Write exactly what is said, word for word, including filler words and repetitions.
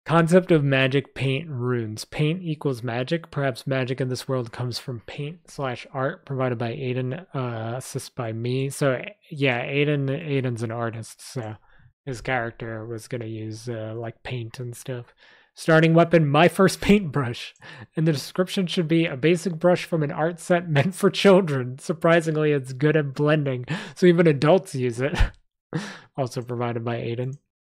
Concept of magic, paint, runes. Paint equals magic. Perhaps magic in this world comes from paint slash art provided by Aiden, uh, assist by me. So yeah, Aiden, Aiden's an artist, so his character was gonna use uh, like paint and stuff. Starting weapon, my first paintbrush. And the description should be a basic brush from an art set meant for children. Surprisingly, it's good at blending, so even adults use it. Also provided by Aiden.